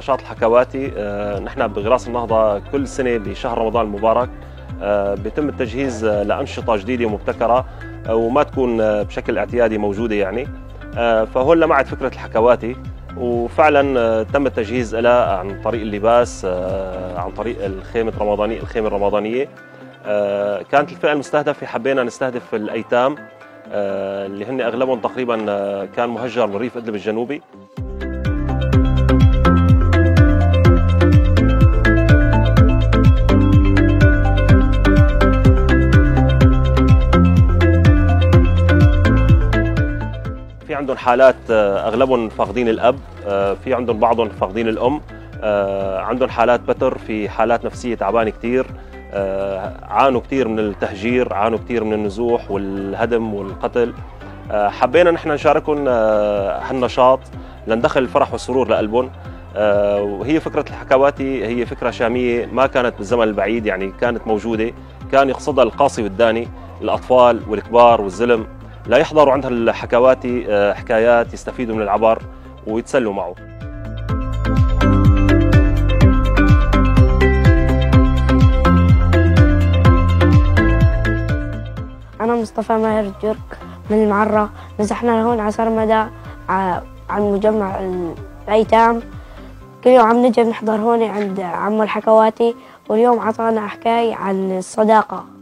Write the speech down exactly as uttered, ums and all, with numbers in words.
نشاط الحكواتي. نحن بغراس النهضة كل سنة بشهر رمضان المبارك بيتم التجهيز لأنشطة جديدة ومبتكرة وما تكون بشكل اعتيادي موجودة يعني. فهون لمعت فكرة الحكواتي، وفعلا تم التجهيز لها عن طريق اللباس، عن طريق الخيمة الرمضانية الخيمة الرمضانية. كانت الفئة المستهدفة حبينا نستهدف الأيتام اللي هن أغلبهم تقريبا كان مهجر من ريف إدلب الجنوبي. في عندهم حالات أغلبهم فاقدين الأب، في عندهم بعضهم فاقدين الأم، عندهم حالات بتر، في حالات نفسية تعبانة كتير، عانوا كتير من التهجير، عانوا كتير من النزوح والهدم والقتل. حبينا نحن نشاركهم هالنشاط لندخل الفرح والسرور لقلبهم. وهي فكرة الحكواتي هي فكرة شامية ما كانت بالزمن البعيد، يعني كانت موجودة، كان يقصدها القاصي والداني، الأطفال والكبار والزلم لا يحضروا عندها الحكواتي حكايات يستفيدوا من العبر ويتسلوا معه. أنا مصطفى ماهر الجرك من المعرة. نزحنا هون على سرمدة عن مجمع الأيتام. كل يوم عم نجي نحضر هون عند عمو الحكواتي، واليوم عطانا حكاية عن الصداقة.